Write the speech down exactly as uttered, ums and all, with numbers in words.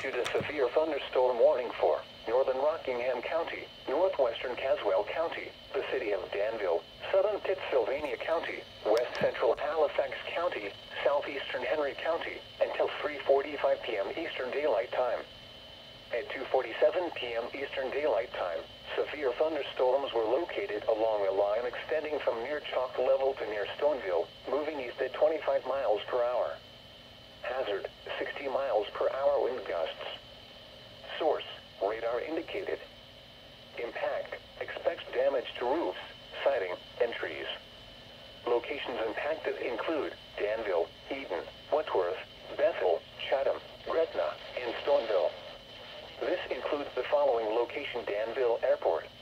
issued a severe thunderstorm warning for northern Rockingham County, northwestern Caswell County, the city of Danville, southern Pittsylvania County, west central Halifax County, southeastern Henry County, until three forty-five p m Eastern Daylight Time. At two forty-seven p m Eastern Daylight Time, severe thunderstorms were located along a line extending from near Chalk Level to near Stoneville, moving east at twenty-five miles per hour. Hazard, sixty miles per hour wind gusts. Source, radar indicated. Impact, expects damage to roofs, siding, and trees. Locations impacted include Danville, Eden, Wentworth, Bethel, Chatham, Gretna, and Stoneville. This includes the following location: Danville Airport,